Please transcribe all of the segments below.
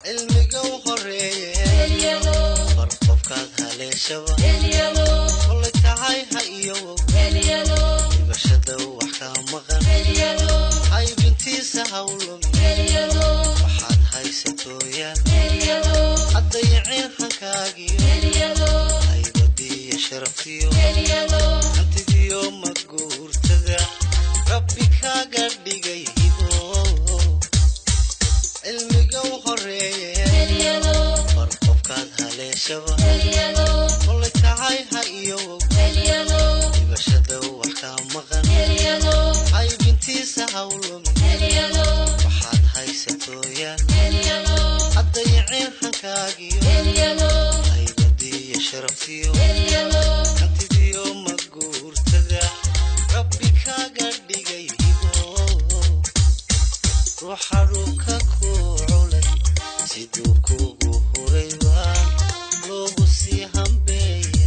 cilmiga u horeeyay farqofkaad haleeshaba kulay tahay ha iyo dibashada wax ka maqan hay bintiisa hawlum waxaad haysatooyaan haddayaceen hankaagiyo haybadiiyo sharafiyo hantidiyo maguurtada rabbi kaaga dhigay cilmiga u horeeyay farqofkaad haleeshaba kulay tahay ha iyo dibashada wax ka maqan hay bintiisa hawlum waxaad haysatooyaan haddayaceen hankaagiyo haybadiiyo sharafiyo hantidiyo maguurtada rabbi kaaga dhigay ruuxaruka ku culay siduu kugu hurayba loogu sii hambeeya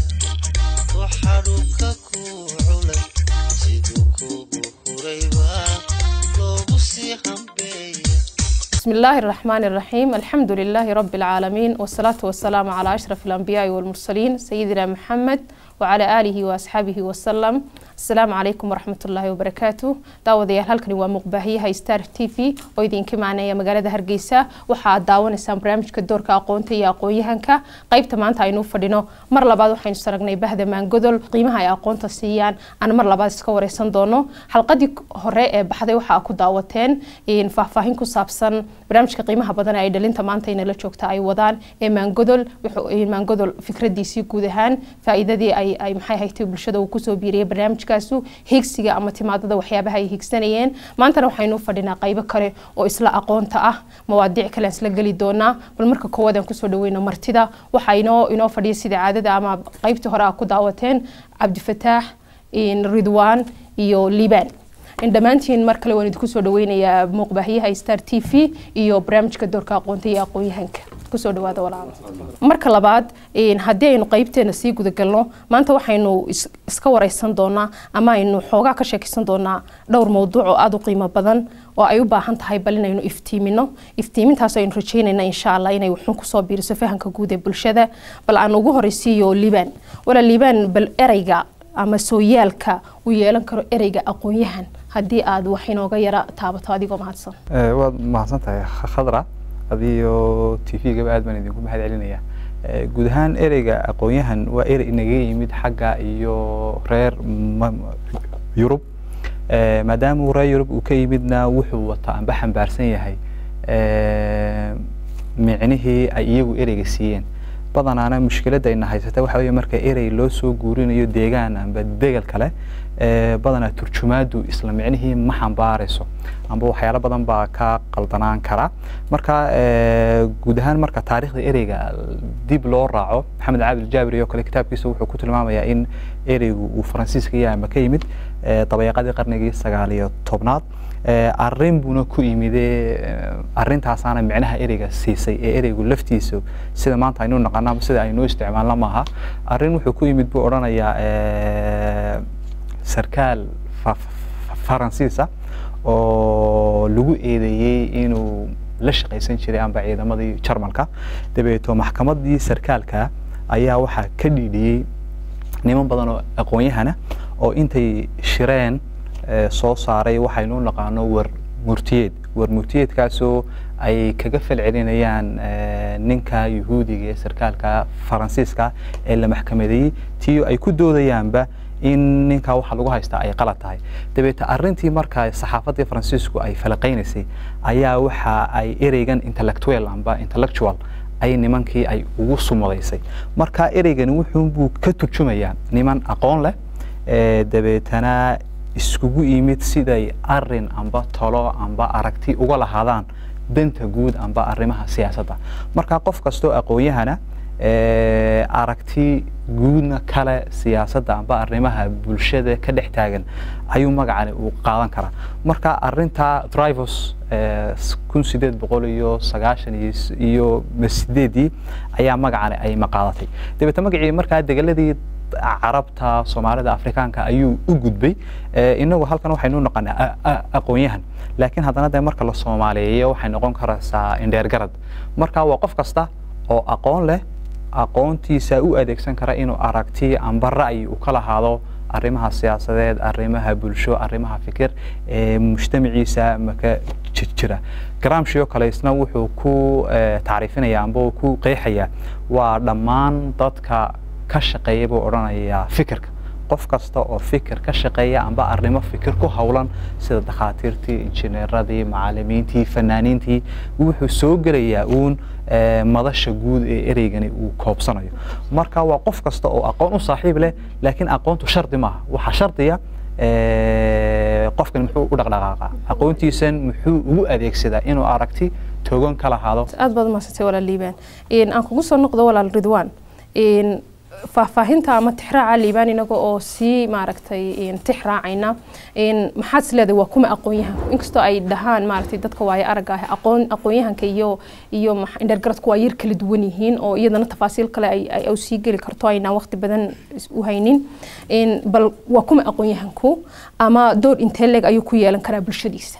ruuxaruka ku culay siduu kugu hurayba loogu sii hambeeya بسم الله الرحمن الرحيم الحمد لله رب العالمين والصلاة والسلام على أشرف الأنبياء والمرسلين سيدنا محمد وعلى آله وأصحابه وسلم السلام عليكم ورحمة الله وبركاته داوديال halkani waa muqbaahiyaha Star TV oo idinka maanaya magaalada Hargeysa waxa daawanaysan barnaamijka doorka aqoonta iyo aqoonyahanka qaybta maanta aynu fadhino mar labaad waxaynu saragnay bahda maangodol qiimaha ay aqoonta siiyaan aan mar labaad iska wareysan doono xalqadii hore ee baxday waxa ku daawateen in faahfaahin ku saabsan barnaamijka qiimaha badan ay dhalinta maanta in la joogta ay wadaan ee maangodol wuxuu maangodol fikradiisii guud ahaan faa'iidadii ay maxay haytay bulshada uu ku soo biiriyay barnaamijkaasu higsiga ama timaadada waxyaabaha ay higsanayeen maanta waxaynu fadhinaa qaybo kale oo isla aqoonta ah mawaadiic kale isla gali doona bal marka koowaad aan ku soo dhaweyno martida waxa inoo fadhiya sida caadada ama qaybtii hore ku daawateen Cabdi Fataax Ridwaan iyo Liban indhamaantiin mar kale waan idinku soo dhaweynayaa muqbaahiyaha Star TV iyo barnaamijka doorka aqoonta iyo aqoonyahanka kusoo dhawaada walaal marka labaad haddii aynu qaybteena sii guda galno maanta waxaynu iska wareysan doonaa ama aynu xoogaa ka sheekaysan doonaa dhowr mowduuc oo aad u qiimo badan oo ay u baahan tahay bal inaynu iftiimintaas aynu rajaynaynaa insha Allah inay wuxuu ku soo biiriso fahamka guud ee bulshada bal aan ugu horeysiiyo Liban wala Liban bal erayga ama sooyaalka uu yeelan karo erayga aqoonyahan haddii aad wax inooga yara taabato adigoo mahadsan waad mahadsantahay khadra adiyo TV-ga aad baan idinku mahad celinaya guud ahaan erayga aqoonyahan waa eray inaga yimid xagga iyo reer Yurub maadaama reer Yurub uu ka yimidna wuxuu wata amba xambaarsan yahay micnihii ay iyagu erayga siiyeen badanaana mushkiladda ay haysata waxa weeye marka eray loo soo guurinayo deegaan amba degal kale badana turjumaadu isla micnihii ma xambaarayso amba waxyaalo badan baa ka qaldanaan kara marka guud ahaan marka taariikhda erayga dib loo raaco Maxamed Cabdi Jaabiri oo kale kitaabkiisa wuxuu ku tilmaamayaa in eraygu uu Faransiiska yahay ama ka yimid dabayaqadii qarnigii 19aad arrin buna ku yimidee arrintaasana micnaha erayga siisay ee eraygu laftiisa sida maanta aynu naqaano sida aynu isticmaalno maaha arrin wuxuu ku yimid buu oranayaa sarkaal Faransiisa oo lagu eedeeyay inuu la shaqaysan jiray amba ciidamadii Jarmalka dabeeto maxkamadii sarkaalka ayaa waxa ka dhidhiyay niman badan oo aqoonyahana oo intay shireen soo saaray waxaynu naqaano war murtiyeedkaasoo ay kaga falcelinayaan ninka Yahuudiga ee sarkaalka Faransiiska ee la maxkamadeeyay tii ay ku doodayaanba in ninka waxa lagu haystaa ay qalad tahay dabeeta arrintii marka saxaafadda Faransiisku ay falaqeynaysay ayaa waxa ay ereygan intellectual ay nimankii ay ugu sumadaysay marka ereygan wuxuu ka turjumayaa niman aqoon leh dabeetana iskugu yimid siday arrin amba talo amba aragti uga lahaadaan danta guud amba arrimaha siyaasadda marka qof kasto aqoonyahana aragti guudna kale siyaasadda amba arrimaha bulshada ka dhex taagan ayuu magacan uu qaadan karaa marka arrinta drivers 1898 iyo 8 ayaa magacan ay maqaadatay dabeeta magacii marka degaladii carabta Soomaalida Afrikaanka ayuu u gudbay inagu halkan waxaynu noqonaa aqoonyahan laakiin haddana marka la Soomaaliyeeyo waxay noqon kartaa indheer garad marka waa qof kasta oo aqoon leh aqoontiisa u adeegsan kara inuu aragti amba ra'yi u kala haado arrimaha siyaasadeed arrimaha bulsho arrimaha fikir mujtamaciisa maka jira Gramsci kale isna wuxuu ku taariifinaya amba ku qeexaya waa dhammaan dadka ka shaqeeya buu oranaya fikirka qof kasta oo fikir ka shaqeeya amba arrimo fikir ku hawlan sida dhakhaatiirtii injineeradii macallimiintii fanaaniintii wuxuu soo galayaa madasha guud ee ereygani uu koobsanayo marka waa qof kasta oo aqoon u saaxiib leh laakiin aqoontu shardi maaha waxa shardiya qofkan muxuu u dhaqdhaqaaqa aqoontiisan muxuu ugu adeegsadaa inuu aragti togan kala haado aad baad maasatay walaal liibaan aan kugu soo noqdo walaal Ridwaan faahfaahinta ama tixraaca liibaan inaga oo si maaragtay tixraacayna maxaad isleedahay waa kuma aqoonyahan inkastoo ay dhahaan maaragtay dadka waaya aragga ah aqoonyahanka iyo indhergaradku waa yar kala duwan yihiin oo iyadana tafaasiil kale ay sii geli karto ayna waqti badan u haynin bal waa kuma aqoonyahanku ama door intee leeg ayuu ku yeelan karaa bulshadiisa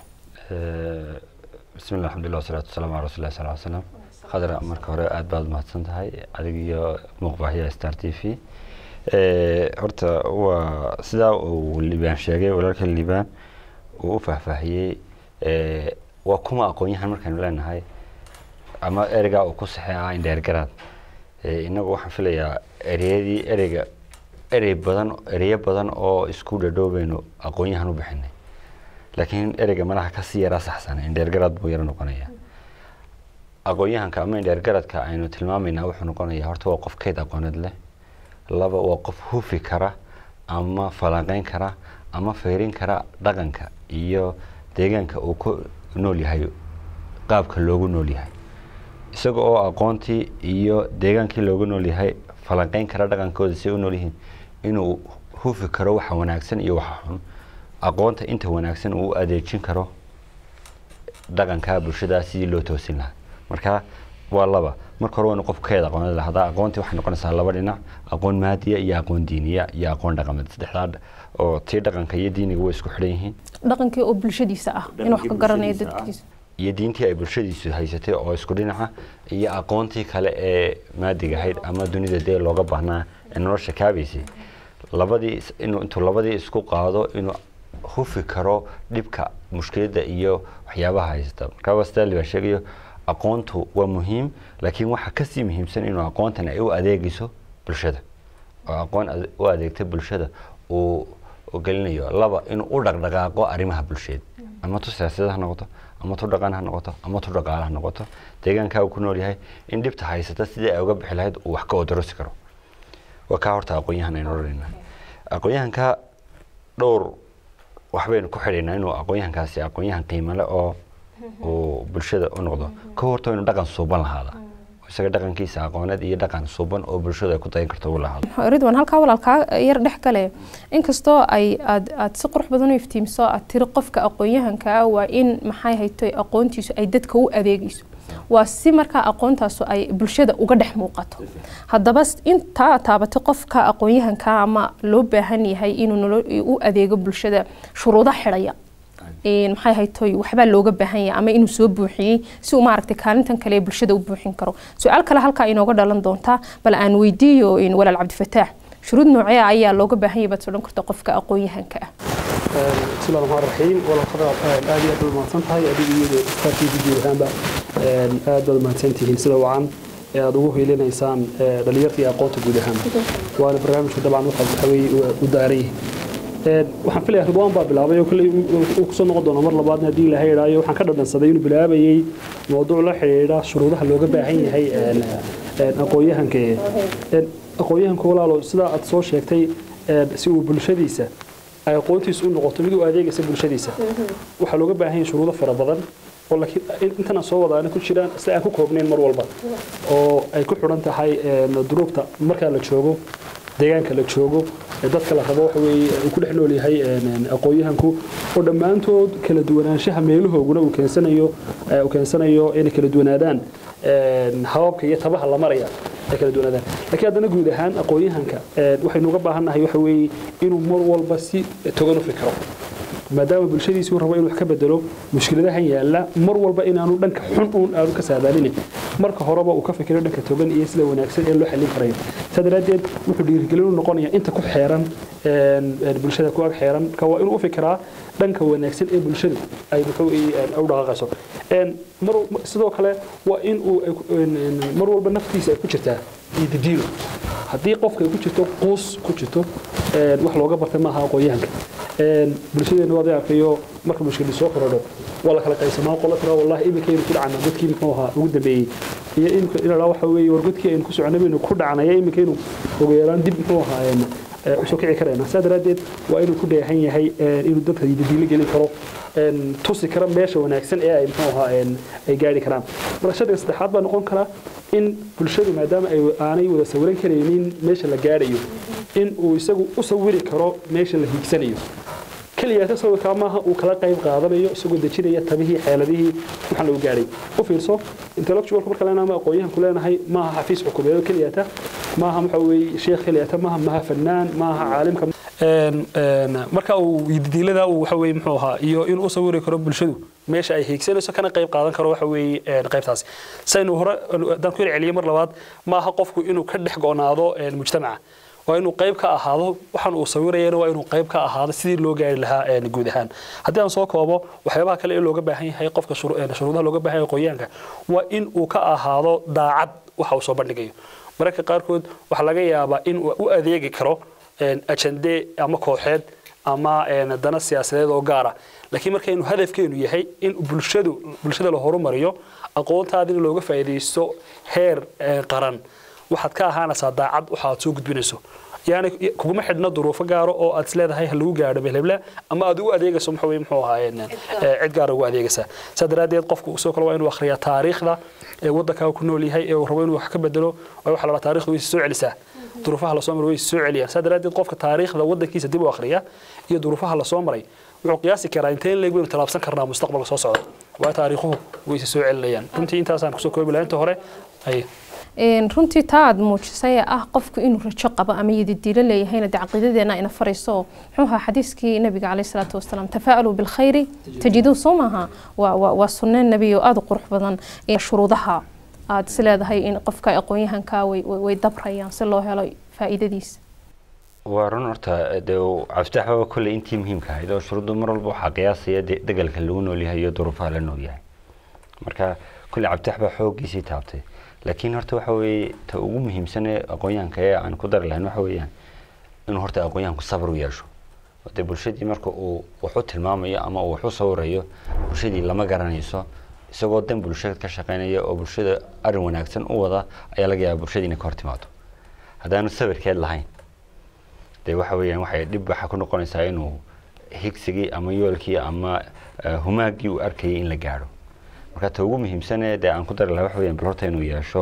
bismillah alhamdulillah wasalaatu wasalaamu ala rasuulillah sallallahu alayhi wasallam خضر مركز هراء أدباد مهتم هاي عدقية مقبحية ستار تي في هرتا وسدا والليبان شاقي ولكن الليبان وفهفهية وكما أقوين هالمركز لنا هاي أما أرجع وقصة عند أرجعات إنه واحد فيليا أريدي أريد بدن أو سكول دوبينو أقوين هنو بحني لكن أرجع ما راح كسي راس حسن عند أرجعات بويرنا قنايا aqoonyahanka ama indheergaradka aynu tilmaamayna wuxuu noqonayaa horta waa qof keed aqooneed leh laba waa qof hufi kara ama falanqeyn kara ama feerin kara dhaqanka iyo deegaanka uu ku nool yahay qaabka loogu nool yahay isaga oo aqoontii iyo deegaankii loogu nool yahay falanqeyn kara dhaqankooda si uu nool yihiin inuu hufi karo waxa wanaagsan iyo waxa xun aqoonta inta wanaagsan uu adeegin karo dhaqanka bulshada si loo toosin lahaa marka waa laba marka hore qof keeda aqoon lahada aqoonti waxay noqonaysaa laba dhinac aqoon maadiya iyo aqoon diiniya iyo aqoon dhaqameed saddexdaad oo tii dhaqanka iyo diiniga way isku xidhan yihiin dhaqankii oo bulshadiisa ah in wax ka garanayo dadkiisa iyo diintii ay bulshadiisu haysatay oo isku dhinaca iyo aqoontii kale ee maadiga ahayd ama dunida dee looga baahnaa nolosha kaabaysay intuu labadii isku qaado inuu hufi karo dhibka mushkiladda iyo waxyaabaha haysta marka wastaali baa sheegayo aqoontu waa muhiim laakiin waxa ka sii muhiimsan inuu aqoontan ay u adeegiso bulshada oo aqoon u adeegta bulshada oo galinayo laba inuu u dhaqdhaqaaqo arrimaha bulshada ama tu siyaasad ha noqoto ama tu dhaqan ha noqoto ama tu dhaqaale ha noqoto deegaanka uu ku nool yahay in dhibta haysata sidii ay uga bixi lahayd uu wax ka odorosi karo waa ka horta aqoonyahan aynu oranayna aqoonyahanka dhowr waxbaynu ku xidhaynaa inuu aqoonyahankaasi aqoonyahan qiimo leh oo bulshada u noqdo ka horto inuu dhaqan suuban lahaada isaga dhaqankiisa aqooneed iyo dhaqan suuban oo bulshada ku tayin karto u lahaado Ridwaan halka walaalka yar dhex gale inkastoo ay aad si qurux badan u iftiimso aad tiri qofka aqoonyahanka waa in maxay hayto aqoontiisu ay dadka u adeegayso waa si marka aqoontaas ay bulshada uga dhex muuqato haddaba inta taabato qofka aqoonyahanka ama loo baahan yahay inuu u adeego bulshada shuruudo xidhaya maxay hayto waxba looga baahan yahay ama inuu soo buuxiyay si uu maaragtay kaalintan kale bulshada u buuxin karo su'aal kale halka inooga dhalan doonta bal aan weydiiyo in walaal Cabdifataax shuruud noocee ayaa looga baahan yahay badsoon karto qofka aqoonyahanka ah bismillahir rahmanir rahiim walaal khadra aad iyo aad mahadsan tahay adiga istaafii fiidiyohanba aad baad mahadsantihiin sida wacan aad ugu heelinaysaan dhalinyartii aqoonta guud ahaan waana barnaamijka dabcan waxa u daaray waxaan filayaa Ridwaan baa bilaabay oo kale uu ku soo noqon doono mar labaad hadii la heeraayo waxaan ka dhadhansaday inuu bilaabayay mowduuc la xiriira shuruudaha looga baahan yahay aqoonyahanka walaalo sida aad soo sheegtay si uu bulshadiisa ay aqoontiisu u noqoto mid u adeegaysa bulshadiisa waxa looga baahan yahay shuruudo fara badan oo laakiin intana soo wadaana ku jiraan si aan ku koobnayn mar walba oo ay ku xiran tahay duruufta marka la joogo deegaanka la joogo dadka la rabo waxa weeye uu ku dhex nool yahay aqoonyahanku oo dhammaantood kala duwanaanshaha meelahooguna uu keensanayo inay kala duwanaadaan hababka iyo tabaha la maraya ay kala duwanaadaan laakiin haddana guud ahaan aqoonyahanka waxaynu uga baahannahay waxa weeye inuu mar walba si togan u fikiro maadaama bulshadiisu rabo inuu wax ka bedelo mushkiladahan yaala mar walba inaanu dhanka xun aanu ka saadaalin marka horeba uu ka fikiro dhanka togan iyo sida wanaagsan ee loo xalin karayo sadaradeed wuxuu dhiirigelin u noqonayaa inta ku xeeran bulshada ku ag xeeran ka waa inuu u fikiraa dhanka wanaagsan ee bulshadu ay wuxuu u dhaqaaqayso sidoo kale waa in uu mar walba naftiisa ay ku jirtaa didiilo haddii qofka ay ku jirto quus ku jirto wax looga bartay maaha aqoonyahanka bulshadeena waa arkayo marka mushkil soo korodho wala kala qaysamaa qolo tira wallahi imikeen ku dhacna dadkii muxuu ahaa ugu dambeeyay iyo in waxa weeye wargudkii aynu ku soconayno ku dhacnay imikeen ugu yaraan dib muxuu ahaa usoo kici karayna sadaradeed waa inuu ku dheehan yahay inuu dadka didiilo gelin karo tusi kara meesha wanaagsan ee ay muxuu ahaa ay gaari karaan barashada saddexaad baa noqon kara in bulshadu maadaama ay aanay wada sawiran karaynin meesha la gaarayo in uu isagu u sawiri karo meesha la hiigsanayo kaliya tasawirka maaha uu kala qayb qaadanayo isagoo dejinaya tabihii xeeladihii waxaan lagu gaaray u fiirso intellectual marka leenahay aqoonyahan ku leenahay maaha xafiis xukuumeed kaliya maaha waxa weeye sheekh kaliya maaha fanaan maaha caalimka marka uu didiilada uu waxa weeye muxuu ahaa iyo in uu sawiri karo bulshadu meesha ay hiigsanayso kana qayb qaadan karo waxa weeye qaybtaas saynu hore dan ku celiyay mar labaad maaha qofku inuu ka dhex goonaado mujtamaca waa inuu qayb ka ahaado waxaan uu sawirayana waa inuu qayb ka ahaado sidii loo gaari lahaa guud ahaan haddii aan soo koobo waxyaabaha kale ee looga baahan yahay qofka shuruudaha looga baahan yahay aqoonyahanka waa in uu ka ahaado daacad waxa uu soo bandhigayo mararka qaarkood waxaa laga yaabaa in uu u adeegi karo ajande ama kooxeed ama dana siyaasadeed oo gaara laakiin markaynu hadafkeenu yahay in bulshada la horumariyo aqoontaadina looga faa'iideysto heer qaran waxaad ka ahaanaysaa daacad waxaad soo gudbinayso yani kuguma xidhna duruufo gaaro oo aad isleedahay ha lagu gaadho meelhebla ama aad ugu adeegayso muxuu ahaa cid gaar ugu adeegaysaa saa daraadeed qofku soo kale waa inuu akhriyaa taariikhda waddanka ku nool yahay ee uu rabo inuu wax ka bedelo waxa la taariikhdu way soo celisaa duruufaha la soo maray way soo celiyaan saa daraadeed qofka taariikhda waddankiisa dib u akhriya iyo duruufaha la soo maray wuxuu qiyaasi karaa inteen leeg weyn talaabsan karnaa mustaqbalka soo socda waa taariikhuhu way soo celinayaan runtii intaasaan kusoo koobi lahayn inta hore ay runtii taa aad muujisay ah qofku inuu rajo qabo ama yadidiilo leeyahayna caqiidadeena ina farayso muxuu ahaa xadiiskii nabiga calayhi salaatu wasalaam tafaalu bilkhayri tajiduu sumaha waa sunna nabi oo aad u qurux badan shuruudaha aad isleedahay in qofka aqoonyahanka way dabrayaan si loo helo faa'iidadiisa waa run horta caftax waa kulle intii muhiimka ahayd oo shuruuddu mar walba waxaa qiyaasaya degalka lagu nool yahay iyo duruufaha la nool yahay marka kulle caftax baa xooggiisii taabtay laakiin horta waxa weeye ta ugu muhiimsan ee aqoonyahanka ee aan ku dari lahayn waxa weeyaan inuu horta aqoonyahanku sabr u yeesho de bulshadii marka uu wax u tilmaamayo ama uu wax u sawirayo bulshadii lama garanayso isagoo dan bulshada ka shaqeynaya oo bulshada arrin wanaagsan u wada ayaa laga yaabaa bulshadii inay ka hor timaado haddaanu sawirkeed lahayn dee waxa weeyaan waxay dhib waxa ku noqonaysaa inuu higsigii ama yoolkii ama humaaggii uu arkayay in la gaadho marka ta ugu muhiimsan dee aan ku dari lahaa waxa weeyaan bal horta inuu yeesho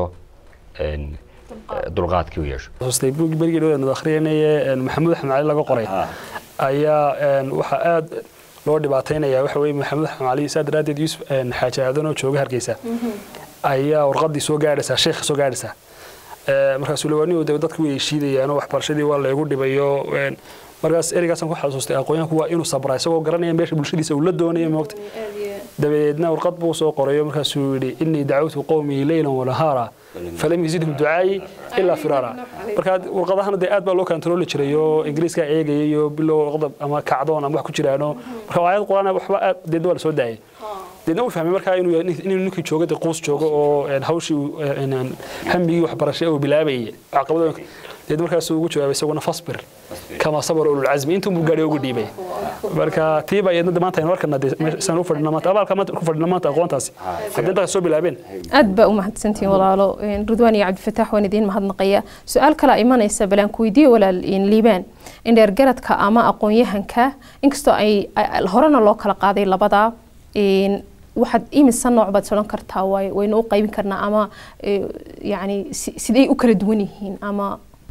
dulqaadkii uu yeesho berigii dhowaan akhriyanaye maxamuud axmed cali laga qoray ayaa waxa aad loo dhibaataynaya waxa weeye maxamuud axmed cali saa daraadeed yuusuf xaaji aadan oo jooga hargeysa ayaa warqadii soo gaadhaysaa sheekha soo gaadhaysaa markaasuu lawaaniyo dadku way heshiidayaan oo waxbarashadii waa laygu dhibayo markaas ereygaasaan ku xasuustay aqoonyahanku waa inuu sabraa isagoo garanaya meesha bulshadiisa uu la doonayo moogta dabadeedna warqad buu soo qorayo markaasuu yidhi innii dacawtu qowmii leylan wanahaara falam yazidhum ducaayi ilaa firaara markaa warqadahana dee aad baa loo kantarooli jiray oo ingiriiskaa eegaya iyo bilow warqada ama kacdoon ama wax ku jiraano marka aayad quraan waxba aad deedna waa la soo daayay deedna uu fahmay markaa inuu ninkii jooga dee quus joogo oo hawshii hamigii waxbarashay oo bilaabayay caqabado deedna markaasuu ugu jawaabay isaguna fasbir kama sabara ulul cazmi intuu buu gaadhay ugu dhiibay marka tii baa iyadna maanta aynu arkana san u fadhina maanta abaalka maanta ku fadhina maanta aqoontaasi haddii intaas soo bilaabeen aad baa u mahadsantihiin walaalo ridwaan iyo cabdifataax waan idiin mahadnaqaya su-aal kale imanaysa balaan ku weydiiye walaal liibaan in dheergaradka ama aqoonyahanka inkastoo ay horena loo kala qaaday labadaa waxaad imisa nooc baad solan kartaa waynu u qaybin karnaa ama yani siday u kala duwan yihiin ama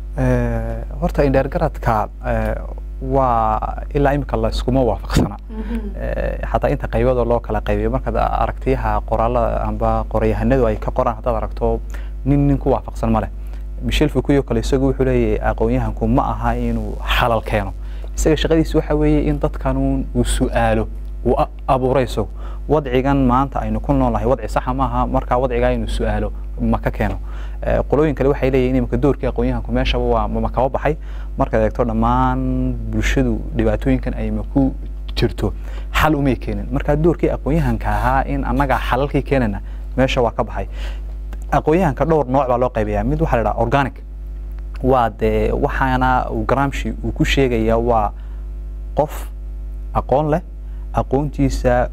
horta indheergaradka waa ilaa imika la iskuma waafaqsana xataa inta qaybadoo loo kala qaybiyo markaad aragtiyaha qoraalada amba qoryahanadu ay ka qoraan haddaad aragto nin ku waafaqsan ma leh Michel Foucault kale isagu wuxuu leeyahay aqoonyahanku ma aha inuu xalal keeno isaga shaqadiisu waxa weeye in dadkan uu su'aalo uu abuurayso wadcigan maanta aynu ku noolahay wadci sax ma aha marka wadciga inuu su'aalo ma ka keeno qolooyin kale waxay leeyihiin imika doorkii aqoonyahanku meesha waa ma ka baxay marka eegto dhamaan bulshadu dhibaatooyinkan ay ma ku jirto xal uma keenin marka doorkii aqoonyahanka ahaa in anaga xalalkii keenana meesha waa ka baxay aqoonyahanka dhowr nooc baa loo qaybiyaa mid waxa la yiraahdaa organic waa de waxaana uu Gramsci uu ku sheegaya waa qof aqoon leh aqoontiisa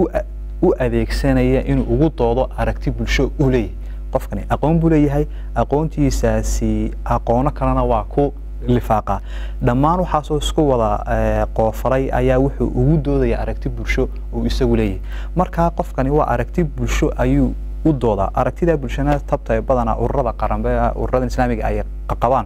u adeegsanaya inuu ugu doodo aragti bulsho u leeyahay qofkani aqoon buu leeyahay aqoontiisaasi aqoono kalena waa ku lifaaqa dhammaan waxa soo isku wada qoofalay ayaa wuxuu ugu doodaya aragti bulsho oo isagu leeyahay marka qofkani waa aragti bulsho ayuu u dooda aragtida bulshada tabta badana ururada qaranbe ururada islaamiga ay qabaan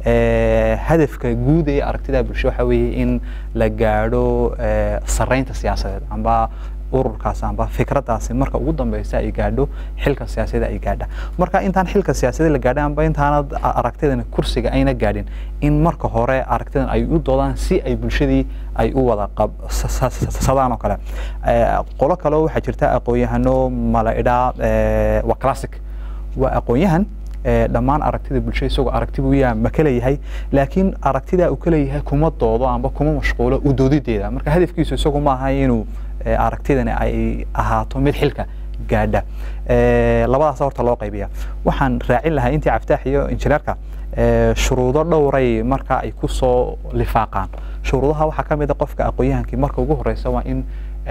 hadafka guud ee aragtida bulsho waxa weeye in la gaadho sareynta siyaasadeed amba ururkaas amba fikradaasi marka ugu dambaysa ay gaadho xilka siyaasadeed ay gaadha marka intaan xilka siyaasadeed la gaadhay amba intaan aragtidan kursiga ayna gaadhin in marka hore aragtidan ay u doodaan si ay bulshadii ay u wada qabsadaan oo kale qolo kale waxa jirta aqoonyahano malaa'ida waa classic waa aqoonyahan dhammaan aragtida bulshada isagoo aragti buu yahay ma kala yahay laakiin aragtida uu kala yahay kuma doodo amba kuma mashquulo u doodideeda marka hadafkiisu isagu ma aha inuu aragtidani ay ahaato mid xilka gaadha labadaas horta loo qaybiya waxaan raacin lahaa intii Caftaax iyo injineerka shuruudo dhowray marka ay ku soo lifaaqaan shuruudaha waxa kamid ah qofka aqoonyahankii marka ugu horeysa waa in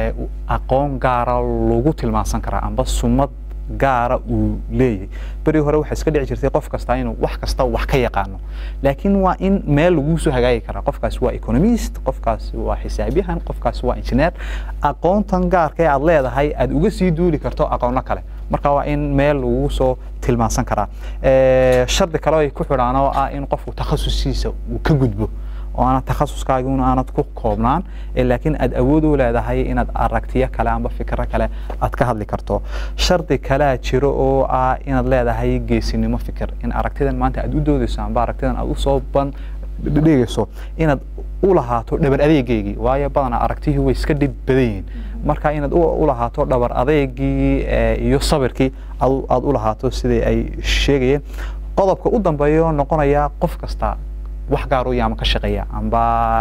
aqoon gaar ah lagu tilmaansan karaa amba sumad gaara uu leeyahay bari hore waxa iska dhici jirtay qof kasta inuu wax kasta wax ka yaqaano laakiin waa in meel lagu soo hagaagi kara qofkaas waa economist qofkaas waa xisaabyahan qofkaas waa engineer aqoontan gaarka aad leedahay aad uga sii duuli karto aqoon kale marka waa in meel lagu soo tilmaansan kara shardi kale ay ku xidhaan oo ah in qofku takhasusiisa uu ka gudbo oo ana takhasuskaaga aanad ku koobnaan laakiin aad awood u leedahay inaad aragtiyo kale amba fikra kale aad ka hadli karto shardi kale jiro oo ah inaad leedahay geesinimo fikir in aragtidan maanta aad u doodayso amba aragtidan aad u soo dhigayso inaad u lahaato dhabar adeegeygii waayo badan aragtihii way iska dhib badan yihiin marka inaad u lahaato dhabar adeegii iyo sabirkii aad u lahaato sidii ay sheegayeen qodobka u dambeeyo noqonaya qof kasta wax gaar u yaama ka shaqeeya amba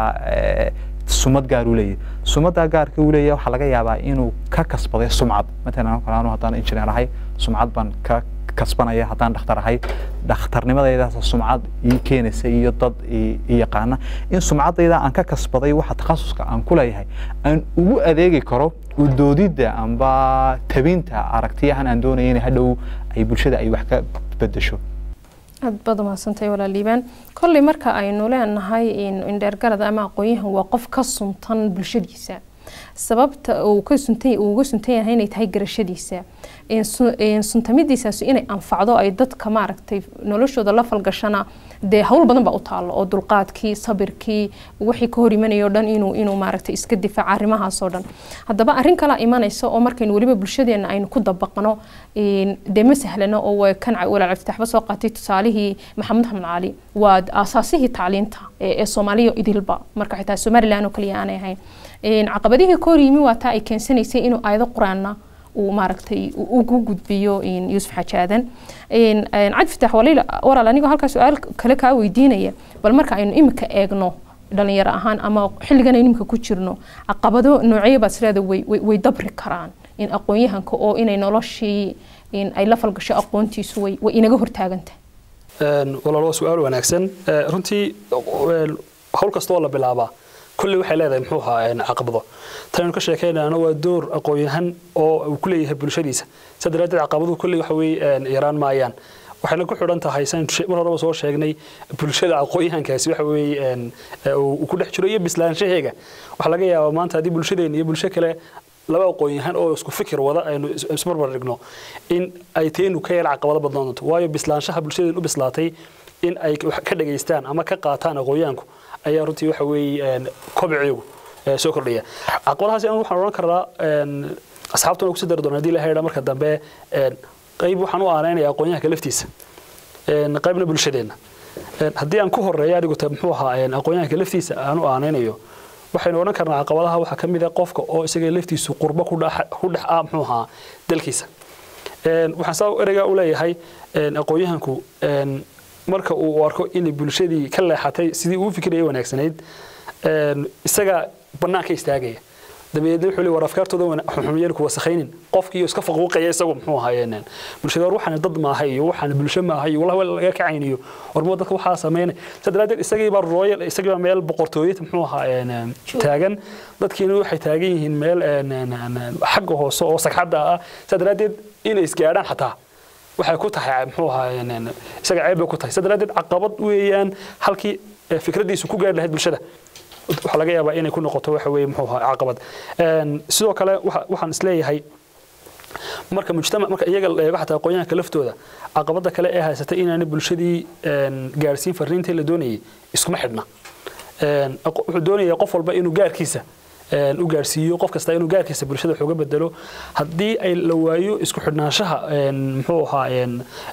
sumad gaar u leeyahay sumada gaarka u leeyahay waxa laga yaabaa inuu ka kasbaday sumcad مثلا kalaanu hadaan engineer ahay sumcad ban ka kasbanaya hadaan dhakhtar ahay dhakhtarnimadayda sumcad ii keenaysa iyo dad ii yaqaana in sumcadayda aan ka kasbaday waxa takhasuska aan ku leeyahay aan ugu adeegi karo u doodida amba tabinta aragtiyahan aan doonayay in hadhow ay bulshada ay wax ka bedesho aad baad maasantay walaaliban kulli marka aynu leenahay in dheergarada ama aqoonyahan waa qof ka suntan bulshadiisa sababta uu ka suntay yahay inay tahay garashadiisa in suntamidiisaas inay anfacdo ay dadka maaragtay noloshooda la falgashana de hawl badan baa u taalo oo dulqaadkii sabirkii wixii ka hor imanayo dhan inuu maaragtay iska difaac arrimahaas oo dhan hadaba arrin kala imanaysa oo markaynu waliba bulshadeena aynu ku dabaqano de ma sahlana oo way kan walaal Caftaaxba soo qaatay tusaalihii Maxamed Axmed Cali waa asaasihii tacliinta ee Soomaaliya idilba marka xitaa Soomaaliland oo kaliya aanay ahayn caqabadihii ka hor yimi waa taa ay keensanaysay inuu aayado quraanna uu maaragtay ugu gudbiyo Yuusuf Xajaadan Caftaax walaal aniga halkaas su'aal kale ka weydiinaya bal marka aynu imika eegno dhalinyaro ahaan ama xilligan aynu imika ku jirno caqabado noocyo basreeda way dabri karaan in aqoonyahanka oo inay noloshii in ay la falgasho aqoontiisu way inaga hortaaganta walaal su'aal wanaagsan runtii hawl kasta oo la bilaabaa كل واحد لهذا محوها عقبضه تاني كشكينا أنا ودور أقويهن أو كل يهبلشديس سدرات عقبضه كل وحوي إيران مايان وحنا كل حرنت هايسان شيء مرة ربع صور شيء بلشد أقويهن كاسي وحوي وكل حشرية بسلان شيء هيك وحلاقي يا ما أنت هذه بلشدين يبلشكله لبا أقويهن أو اسكو فكر وضع إنه اسمر برجنا إن أيتين وكيل عقبضه بدنت وايو بسلان شها بلشدين وبسلاتي إن أي كده جيستان أما كقاطان أقويانكو ayaa runtii waxa weey kobciyo soo kordhiya aqoontaasi aan waxaan oran karaa asxaabtuna ku soo dar doonaa hadii la heeyo marka dambe qayb waxaan u aaneynaa aqoonyahanka laftiisa qaybna bulshadeena haddii aan ku horeeyo adigu muxuu ahaa aqoonyahanka laftiisa aanu aanaynayo waxaynu oran karnaa caqabadaha waxa ka mid ah qofka oo isaga laftiisu qurbo ku dhex muxuu ahaa dalkiisa waxaan saa ereyga u leeyahay aqoonyahanku marka uu arko in bulshadii ka leexatay sidii uu fikirayay wanaagsanayd isaga banaanka istaagaya dabeedna wuxuu leeyahay afkaartooda xumiyeen ku wasakhayn qofkii iska faquuqaya isagu muxuu ahaayeen bulshada waxaan dad ma ahay iyo waxaan bulsho ma ahay wallahi laga kacayniyo warmo dadka waxa sameeyay sadaraad isagii baa royal isagii meel boqortooyada muxuu ahaayeen taagan dadkiina waxay taagan yihiin meel xagga hoose oo sagxada ah sadaraad inay isgaadhaan xataa waxay ku tahay muxuu ahaayeen isaga ceeb ku tahay sadaraad caqabad weeyaan halkii fikradiisu ku gaar lahayd bulshada waxa laga yaabaa inay ku noqoto waxa weeye muxuu ahaa caqabad sidoo kale waxaan isleeyahay marka iyaga eego xataa aqoonyahanka laftooda caqabada kale ee haysata inaanay bulshadii gaarsiin fariintii la doonayay iskuma xidhna wuxuu doonayaa qof walba inuu gaarkiisa u gaarsiiyo qof kasta inuu gaarkiisa bulshada xooga bedelo haddii ay la waayo isku xidhnaanshaha muxuu ahaa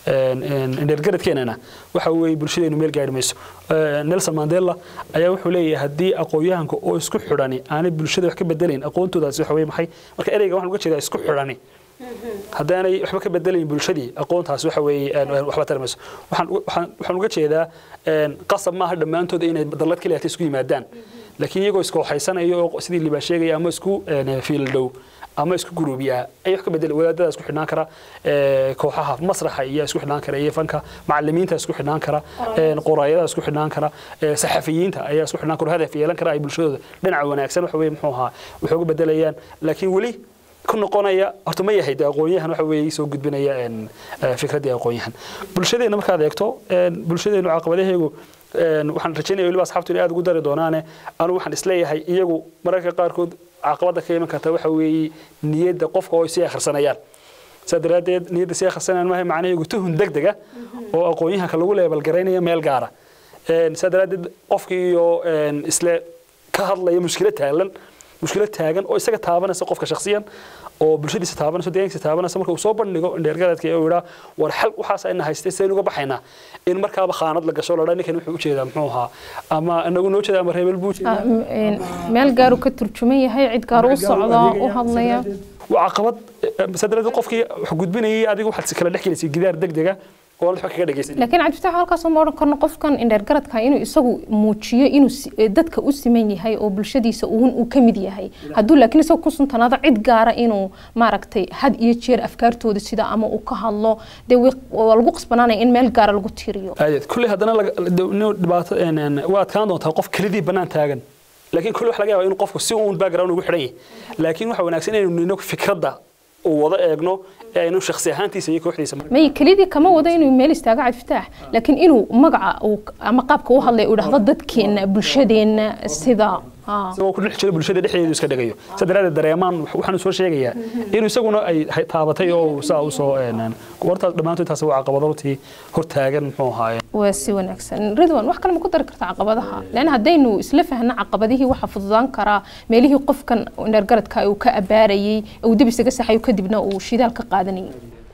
indhergaradkeenana waxa weeye bulshadeenu meel gaari mayso Nelson Mandela ayaa wuxuu leeyahay haddii aqoonyahanka oo isku xidhani aanay bulshada wax ka bedelayn aqoontoodaasi waxa weeye maxay marka ereyga waxaan uga jeedaa isku xidhani haddaanay waxba ka bedelayn bulshadii aqoontaas waxa weeye waxba tarmayso waxaan uga jeedaa qasab maaha dhammaantood inay dallad kaliya isku yimaadaan laakiin iyagoo isku xaysanayo sidii liba sheegay ama isku fiildow ama isku guruubiya ay wax ka bedel wadaadada isku xidhnaan kara kooxaha masraxa iyo isku xidhnaan kara iyo fanka macallimiinta isku xidhnaan kara qoraayada isku xidhnaan kara saxafiyiinta ayaa isku xidhnaan kara hadaf yeelan kara ay bulshadooda dhinaca wanaagsan wax weeye muxuu ahaa wax uga bedelayaan laakiin wali ku noqonaya horta ma yahay aqoonyahan waxa weeye soo gudbinaya fikradii aqoonyahan bulshadeena markaad eegto bulshadeenu caqabadaheegu waxaan rajaynayaa waliba asxaabtu inay aad ugu dari doonaane anu waxaan isleeyahay iyagu mararka qaarkood caqabada ka iman karta waxa weeye niyadda qofka oo si akhrisanayaan sadaradeed niyadda si akhrisanayaan maahay macnaheedu tuhun degdega oo aqoonyahanka lagu leebal gareynayo meel gaara sadaradeed qofkii iyo isla ka hadlaya mushkilad taagan oo isaga taabanaysa qofka shakhsiyan oo bulshadiisa taabanaysa deegaankiisa taabanaysa marka uu soo bandhigo indheergaradka ee uu yiraahdo war xal waxaas ayna haystay seen uga baxaynaa in markaaba khaanad la gasho la ninkan wuxuu u jeedaa muxuu ahaa ama anagu noo jeedaa ama reebel buu jeedaa meel gaar uu ka turjuman yahay cid gaar u socda u hadlaya caqabad sadaradeed qofkii wax gudbinayay adigu waxaad kala dhex gelisay gidaar degdega oo la kaga dhageysan laakiin cabditax halkaas oo moodan karno qofkan indheergaradka inuu isagu muujiyo inuu dadka u siman yahay oo bulshadiisa uu ka mid yahay hadduu laakiin isagu ku suntanaado cid gaara inuu maaragtay had iyo jeer afkaartooda sida ama uu ka hadlo dee waa lagu qasbanaanaya in meel gaara lagu tiriyo kulli haddana dhibaato waa adkaan doontaa qof kelidii bannaan taagan laakiin kulli wax laga yaabaa inuu qofku si uun background ugu xidhan yahay laakiin waxa wanaagsan inaynu nino fikradda oo wada eegno aynu shakhsi ahaantiisa iyo kooxdiisa may kelidii kama wada inuu meel istaaga Cabditax laakiin inuu magaca ama qaabka uu hadlay uu dhahdo dadkeena bulshadeena sida soo ku dhexjiro bulshada dhexdeedu iska dhagayo sadaraad dareemaan waxaan soo sheegayaa inuu isaguna ay taabatay oo saa u soo warta dhamaantood taas waa caqabadaha hortaagan muxuu ahaay waa si wanaagsan Ridwan wax kale ma ku dari kartaa caqabadaha laan hadaynu isla fahna caqabadihii waxa fududaan kara meelihii qofkan indhergaradka uu ka abaarayay uu dib isaga saxayo kadibna uu shidaal ka qaadanayay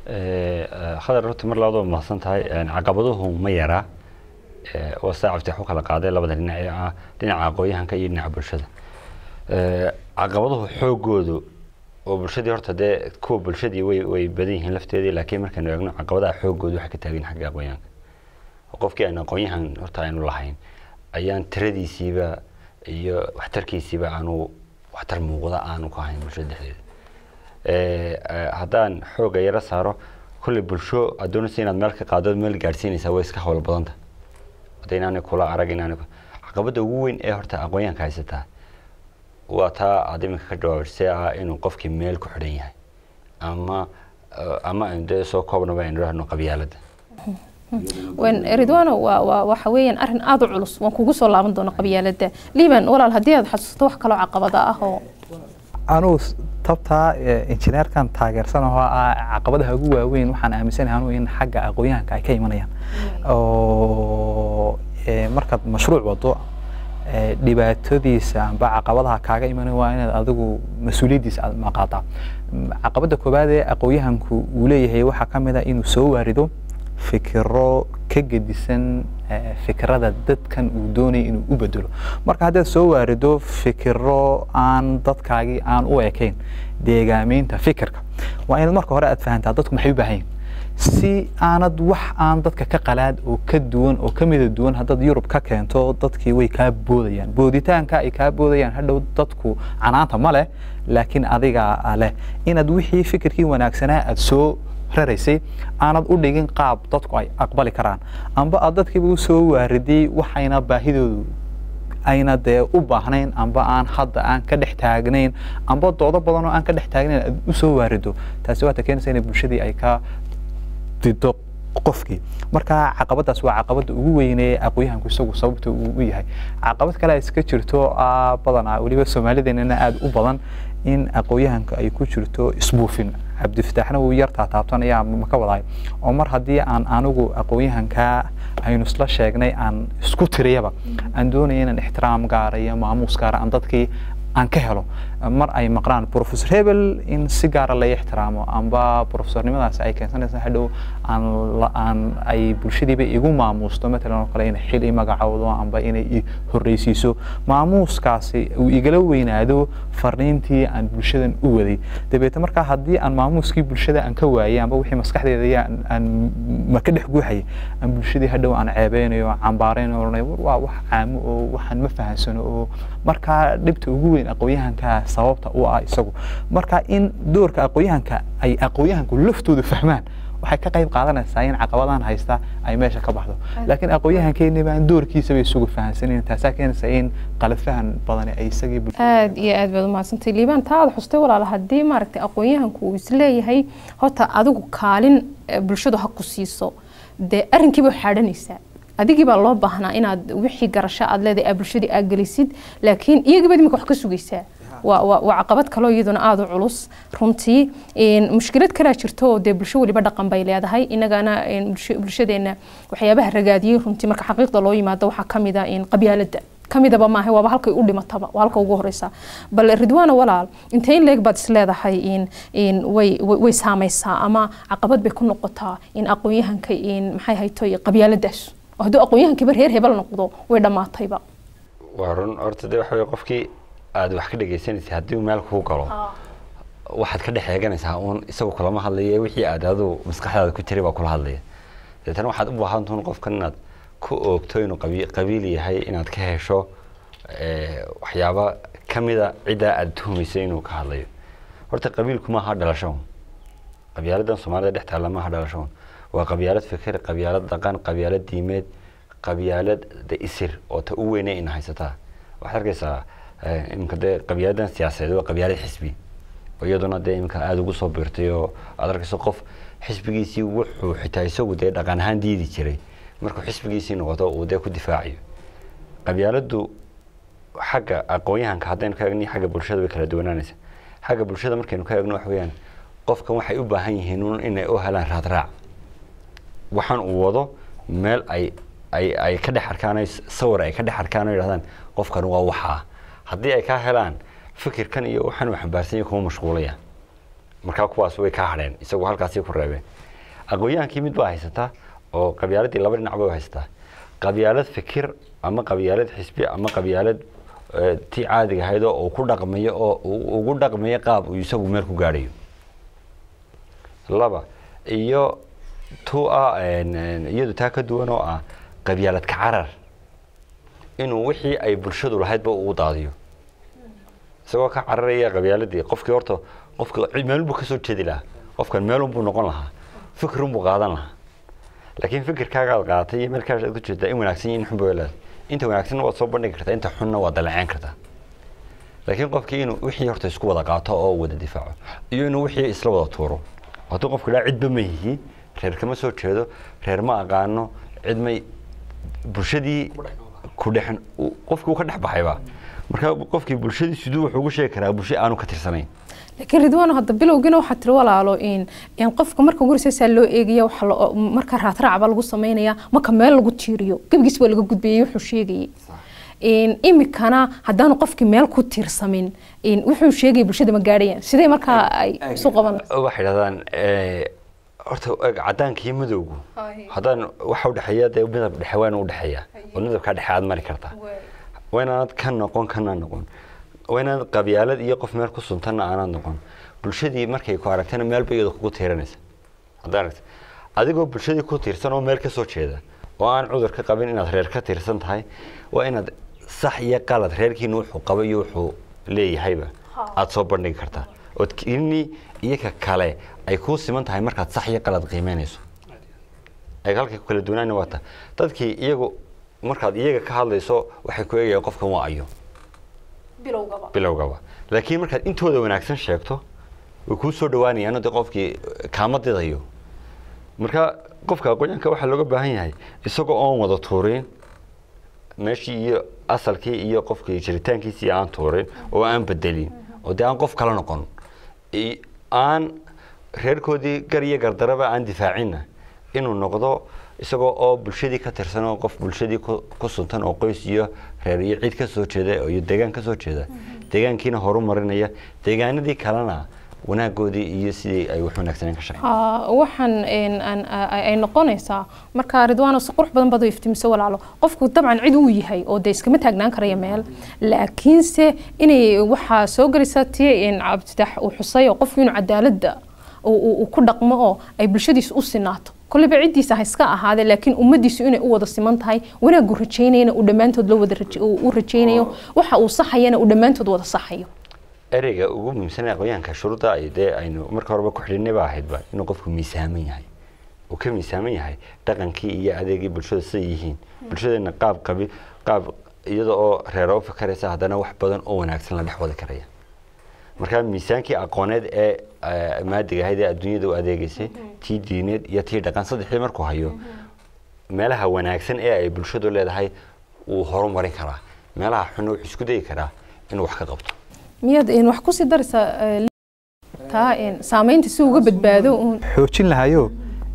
khadar runta mar labaad oo mahadsan tahay caqabaduhu ma yara oo saacabtii kala qaaday labada dhinac ee dhinaca aqoonyahanka iyo dhinaca bulshada caqabaduhu xoogoodu oo bulshadii horta dee kuwa bulshadii way badan yihiin lafteedii laakiin markaynu eegno caqabadaha xoogoodu waxa ka taagan xagga aqoonyahanka qofkii aan aqoonyahan horta aynu lahayn ayaan tiradiisiiba iyo waxtarkiisiiba aanu waxtar muuqda aanu ka hayn bulshada dhexdeeda haddaan xooga yara saaro kulli bulsho adoonaysa inaad meel ka qaado meel gaarsiinaysaa way iska hawl badanta hadaynaanay kula arag inaanay caqabada ugu weyn ee horta aqoonyahanka haysataa waa taa aad iminka ka jawaabisay inuu qofkii meel ku xidhan yahay ama indee soo koobnaba aynu rahno qabyaalada Ridwan waxa weeyaan arrin aad u culus waan kugu soo laaban doona qabyaalada liiban walaal hadii aad xasuusto wax kale oo caqabada ah oo anuu tabta injineerkan taageersan oo caqabadaha ugu waaweyn waxaan aaminsanahay in xagga aqoonyahanka ay ka imanayaan oo markaad mashruuc wado dhibaatadiisa amba caqabadaha kaaga imanaya waa inaad adigu mas'uuliyadiisa aad maqaataa caqabada koobaad ee aqoonyahanku uu leeyahay waxa kamid ah inuu soo waarido fikiro ka gedisan fikrada dadkan uu doonay inuu u bedelo marka haddaad soo waarido fikiro aan dadkaagii aan u ekayn deegaameynta fikirka waa inaad marka hore aad fahantaa dadku maxay u baahan yihiin si aanad wax aan dadka ka qalaad oo ka duwan oo ka mida duwan haddaad Yurub ka keento dadkii way kaa boodayaan booditaanka ay kaa boodayaan hadhow dadku canaanta ma leh laakiin adiga leh inaad wixii fikirkii wanaagsanaa aad soo raraysay aanad u dhigin qaab dadku ay aqbali karaan amba aad dadkiiba u soo waaridii waxayna baahidoodu ayna dee u baahnayn amba aan hadda aan ka dhex taagnayn amba doodo badan oo aan ka dhex taagnayn aad u soo waarido taasi waa ta keenaysa in bulshadii ay ka dido qofkii marka caqabadaas waa caqabada ugu weyn ee aqoonyahanku isagu sababta uu u yahay caqabad kale iska jirto badanaa waliba Soomaalideena aad u badan in aqoonyahanka ay ku jirto isbuufin Cabdi Fataaxna uu yar taabtanaya ma ka wadaay oo mar hadii aan anigu aqoonyahanka aynu isla sheegnay aan isku tiriyaba aan doonayay inaan ixtiraam gaar iyo maamuus gaar aan dadkii aan ka helo mar ay maqraan professor Hebel in si gaar ah la ixtiraamo amba professornimadaas ay keensanaysaa hadhow aan ay bulshadiiba igu maamuusto mesela kale in xil magacawdo amba inay horeysiiso maamuuskaasi uu igala weynaado farniintii aan bulshadan u waday dabeeta marka hadii aan maamuuskii bulshada aan ka waayay amba wixii maskaxdeeda aan ma ka dhex guuxay aan bulshadii hadhow aan ceebeynayo cambaareynayo waa wax caamo oo waxaan ma fahansano oo marka dhibta ugu weyn aqoonyahanka sababta oo ah isagu marka in doorka aqoonyahanka ay aqoonyahanku laftoodu fahmaan waxay ka qayb qaadanaysaa in caqabadahan haysta ay meesha ka baxdo laakiin aqoonyahankeena baan doorkiisa bay isugu fahansaneen taas keenaysa in qalad fahan badan ay isagii aad iyo aad baad maasantay liibaan taad xustay walaal hadii maaragtay aqoonyahanku uu isleeyahay horta adigu kaalin bulshadu ha ku siiso de arrinkiiba xaadhanaysa adigii baa loo baahnaa inaad wixii garasho aad leedahay bulshadii aad galisid laakiin iyagiiba imika wax ka sugaysaa waa caqabad kale iyaduna aad u culus runtii mushkilad kale jirto oo bulsho waliba dhaqan bay leedahay inagana bulshadeena waxyaabaha ragaadiyay runtii marka xaqiiqda loo yimaado waxa kamid ah qabyaalada kamidaba maahay waa halkay u dhimataba waa halka ugu horeysa bal Ridwaana walaal intee leeg baad isleedahay way saameysaa ama caqabad bay ku noqotaa in aqoonyahanka maxay hayto qabyaaladaas haduu aqoonyahanka reer hebel noqdo way dhamaatayba warun horta de waxa qofkii aad wax ka dhageysanaysaa hadii meel ku galo waxaad ka dhaxeeganaysaa uun isagu kulama hadlayo wixii aad adu maskaxdaada ku jiray baa kula hadlaya dadana waxaad u baahan tahay qofkan inaad ku oogto inuu qabiil yahay inaad ka hesho waxyaaba kamida cida aad tuhumayso inuu ka hadlayo horta qabiilku ma aha dhalasho qabiiladan Soomaalida dhextaala ma aha dhalasho waa qabiilad fikir qabiilad dhaqan qabiilad diimeed qabiilad isir oo ta u weyn in haysata waxa arkaysaa imka de qabiiladan siyaasadeed waa qabiilad xisbi oo iyaduna de imka aad ugu soo biirtay oo aad arkayso qof xisbigiisii wuxuu xitaa isagu de dhaqan ahaan diidi jiray markuu xisbigiisii noqdo uu de ku difaaciyo qabiiladu xagga aqoonyahanka hadaynu ka eegno xagga bulshada way kala duwanaanaysa xagga bulshada markaynu ka eegno wax weeyaan qofkan waxay u baahan yihiin inay u helaan raad raac waxaan uu wado meel ay ka dhex arkaan sawir ay ka dhex arkaan oo yiraahdaan qofkan waa waxa hadii ay ka helaan fikirkan iyo waxaan wax xambaarsan yahay kuma mashquulaya marka kuwaas way ka hadheen isagoo halkaas ku reebeen aqoonyahankii mid baa haysata oo qabyaaladii laba dhinac bay haystaa qabyaalad fikir ama qabyaalad xisbi ama qabyaalad tii caadiga ahayd oo ku dhaqmayo oo ugu dhaqmayo qaab uu isagu meel ku gaadhayo laba iyo iyadu taa ka duwan oo ah qabyaalad ka carar inuu wixii ay bulshadu lahaydba uu daadiyo isagoo ka cararaya qabyaaladii qofkii horta qofka meel buu ka soo jeedi lahaa qofkan meel buu noqon lahaa fikir buu qaadan lahaa laakiin fikirkaaga aad qaadatay iyo meelkaas aad ku jeedaa in wanaagsan in xun baa inta wanaagsan waad soo bandhigi kartaa inta xunna waad dalaacin kartaa laakiin qofkii inuu wixii horta isku wada qaato oo wada difaaco iyo inuu wixii isla wada tuuro hadduu qofku ilaa cidba ma yihi reer kama soo jeedo reer ma aqaano cid may bulshadii ku dhexan qofku ka dhex baxayba marka qofkii bulshadii sidoo wuxuu ugu sheegi karaa bulsho aanu ka tirsanayn laakiin Ridwaan hadda bilowgina waxa tir walaalo in qofka marka gurigiisa loo eegiyo waxa marka raad raacba lagu sameeynaya marka meel lagu tiiriyo gabigiis waa laga gudbiyay wuxuu sheegay imikana hadaan qofkii meel ku tiirsamin wuxuu sheegay bulshada ma gaadhayaan sidee marka ay soo qaban waxa yiraahdaan horta cadaankii madowgu haddaan waxa u dhexeeya dee midab dhexe waana u dhexeeya oo midabka dhexe aad mari kartaa waynaad ka noqon kana noqon waynaad qabyaalad iyo qof meel ku suntana aanaad noqon bulshadii markay ku aragtana meel bay iyada kugu tiiranaysa haddaan aragto adigoo bulshadii ku tiirsan oo meel ka soo jeeda oo aan cudur ka qabin inaad reer ka tiirsan tahay waa inaad sax iyo qalad reerkiina wuxuu qabo iyo wuxuu leeyahayba aad soo bandhigi kartaa oo kini iyo ka kale ay ku siman tahay markaad sax iyo qalad qiimeynayso ay halka kala duwanaan waata dadkii iyagu markaad iyaga ka hadlayso waxay ku eegayaan qofkan waa ayo bilowgaba laakiin markaad intooda wanaagsan sheegto way kuu soo dhawaanayaan oo qofkii kaama didayo marka qofka aqoonyahanka waxaa looga baahan yahay isagoo oon wada tuurin meeshii iyo asalkii iyo qofkii jiritaankiisii aan tuurin oo aan bedelin oo dee aan qof kala noqon aan reerkoodii gar iyo gardaraba aan difaacinna inuu noqdo isagoo oo bulshadii ka tirsan oo qof bulshadii ku suntan oo qoys iyo reer iyo cid ka soo jeeda iyo deegaan ka soo jeeda deegaankiina horumarinaya deegaanadii kalena wanaagoodii iyo sidii ay wax wanaagsaneen ka shaqeeyaan waxaan ay noqonaysaa marka Ridwaan oo qurux badan badu iftiimso walaalo qofku dabcan cid uu yahay oo de iskama taagnaan karaya meel laakiinse inay waxa soo galisatay in Cabditax uu xusay oo qofku inuu cadaaladda uu ku dhaqmo oo ay bulshadiisu u sinaato kulliba cidiisa iska ahaade laakiin ummadiisu inay u wada siman tahay wanaag u rajeynayna u dhamaantood la wada rajeynayo waxa uu saxayana u dhamaantood wada saxayo ereyga ugu muhiimsan ee aqoonyahanka shuruuda ay dee aynu marka horeba ku xidhinay baa ahaydba inuu qofku miisaaman yahay uu ka miisaaman yahay dhaqankii iyo adeegii bulshada siday yihiin bulshadeena qaab iyada oo reero u fakaraysa haddana wax badan oo wanaagsan la dhex wadi karaya marka miisaankii aqooneed ee maadiga ahayd ee adduunyada u adeegaysay tii diineed iyo tii dhaqan saddexdii markuu hayo meelaha wanaagsan ee ay bulshadu leedahay wuu horumarin karaa meelaha xun wuxuu isku dayi karaa inuu wax ka qabto miyad in wax ku sii daraysa taa in saameynta si uga badbaado xoojin lahayo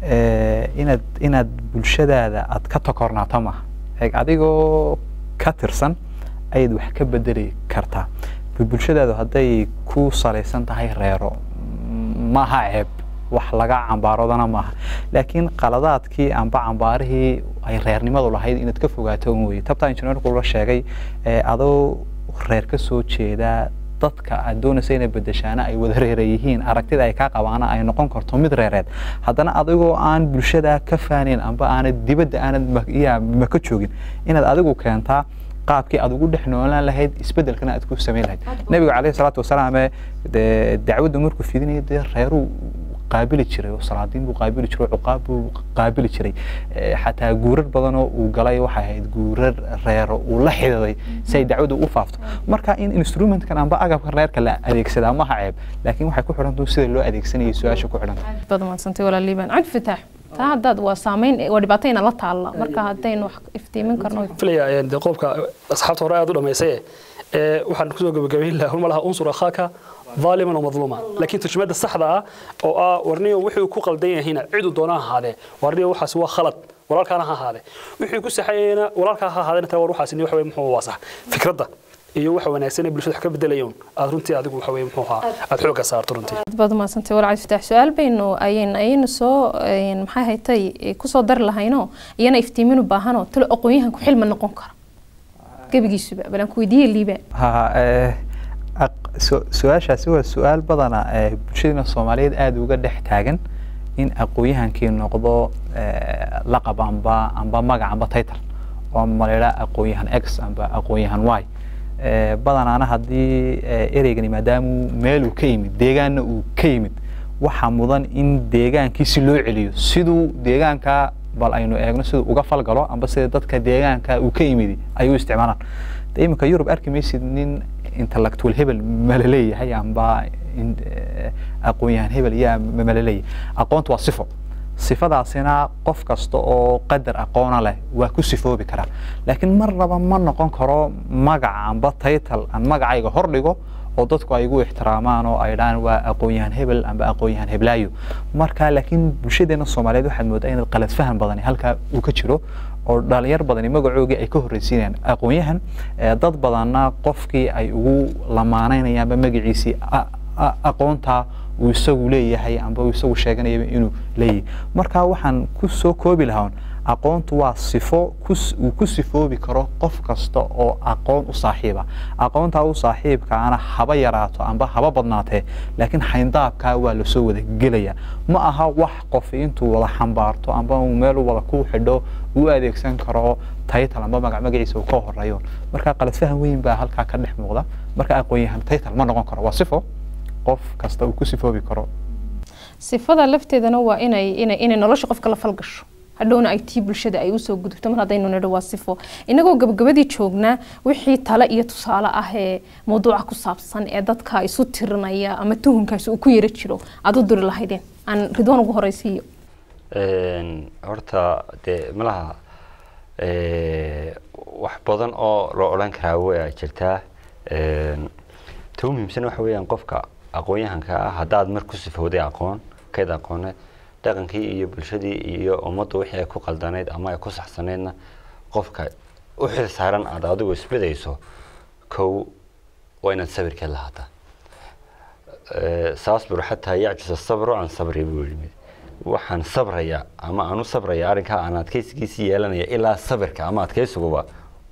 inaad bulshadaada aad ka takornaato ma adigoo ka tirsan ayaad wax ka bedeli kartaa bulshadaadu hadday ku salaysan tahay reero ma aha ceeb wax laga cambaarodana maaha laakiin qaladaadkii amba cambaarihii ay reernimadu lahayd inaad ka fogaato weeye tabta injineerku la sheegay adoo reer ka soo jeeda dadka aad doonaysa inay bedeshaana ay wada reereeyihiin aragtida ay ka qabaana ay noqon karto mid reereed haddana adigoo aan bulshada ka faanin amba aanad dibadda aanad maka joogin inaad adigu keentaa qaabkii aad ugu dhex noolaan lahayd isbedelkana aad ku samayn lahayd nabiga calayhi salaatu wasalaam dacwadda markuu fidinayay dee reeruu qaabili jiray oo salaadiin buu qaabili jiray oo cuqaab buu qaabili jiray xataa guurar badan oo uu galay waxay ahayd guurar reero uu la xididay si ay dacwaddu u faafto marka in instrumentkan amba agabka reerka la adeegsadaa ma aha ceeb laakiin waxay ku xidhan tahay sida loo adeegsanayo su'aasha ku xidhan badan maantay walaaliban Cabditax taa dad waa saameyn waa dhibaato in la taala marka hadaynu wax iftiimin karno filaya de qofka asxaabta hore aad u dhameysay waxaan ku soo gabagabeyn lahaa hal malaha unsur akhaka ظالما ومظلوما لكن ترجمه الصحده او ورنيه وحي ku qaldan yahiina cid u doona ahaade warniyo waxaas waa khalad walaalkana ha ahaade wixii ku saxayna walaalka ha ahaade taa waxaas in wax weey muxuu waasax fikradda iyo wax wanaagsan ee bulshada wax ka bedelayoon aad runtii adigu wax weey muxuu ahaa aad xoog ka saarto runtii baad ma santay walaal Cabditax su'aal bayno ayeen soo maxay haytay ku soo dar lahayno iyana iftiimin u baahano talo aqoonyahan ku xilma noqon kara gabigiisuba balan ku weydiiyay liiba su-aashaasi waa su-aal badana bulshadana Soomaaliyeed aad uga dhex taagan in aqoonyahankii noqdo laqab amba magac amba title oo maleela aqoonyahan X amba aqoonyahan Y badanaana haddii ereygani maadaama meel uu ka yimid deegaanna uu ka yimid waxaa mudan in deegaankiisi loo celiyo siduu deegaanka bal aynu eegno siduu uga falgalo amba sida dadka deegaanka uu ka yimid ayuu isticmaalaan iminka Yurub arki maysid nin intellectual hebel malaleeyahay amba aqoonyahan hebel yaa malaleeyahay aqoontu waa sifo sifadaasina qof kasta oo qadar aqoon leh waa ku sifoobi kara laakiin marnaba ma noqon karo magac amba title aan magacayga hor dhigo oo dadku ay ugu ixtiraamaan oo ay dhaan waa aqoonyahan hebel amba aqoonyahan heblaayo marka laakiin bulshadeena Soomaaliyeed waxaad moodaa in qalad faham badan halka uu ka jiro oo dhalinyar badan magacooga ay ka horeysiinayaan aqoonyahan dad badanna qofkii ay ugu lamaanaynayaan magaciisi aqoonta uu isagu leeyahay amba uu isagu sheeganayo inuu leeyahay marka waxaan ku soo koobi lahaa aqoontu waa sifo uu ku sifoobi karo qof kasta oo aqoon u saaxiiba aqoonta u saaxiibka ana haba yaraato amba haba badnaatee laakiin xayndaabka waa la soo wada gelaya ma aha wax qof intuu wada xambaarto amba uu meel wada ku xidho uu adeegsan karo title amba magaciisa uu ka horeeyo marka qalad faham weyn baa halka ka dhex muuqda marka aqoon-yahan title ma noqon karo waa sifo qof kasta uu ku sifoobi karo sifada lafteedana waa inay nolosha qofka la falgasho hadhowna ay tii bulshada ay usoo gudubto mar haddaynu nidho waa sifo inagoo gabagabadii joognaa wixii tale iyo tusaale ah ee mawduuca ku saabsan ee dadka isu tirinaya ama tuhunkaasi uu ku yara jiro aad u diri lahaydeen aan ridwaan ugu horeysiiyo horta dee malaha wax badan oo loo odhan karaa way jirtaa ta muhiimsan waxa weeyaan qofka aqoon-yahanka ah haddaad mar ku sifowday aqoon kayd aqooneed dhaqankii iyo bulshadii iyo ummadda wixii ay ku qaldanayd ama ay ku saxsaneydna qofka u xil saaran aad adigu isbidayso kow waa inaad sabirkeed lahaataa saasbir xataa yacjisa sabru can sabri buu yidhi waxaan sabraya ama aanu sabraya arrinkaa aan adkaysigiisii yeelanaya ilaa sabirka ama adkaysiguba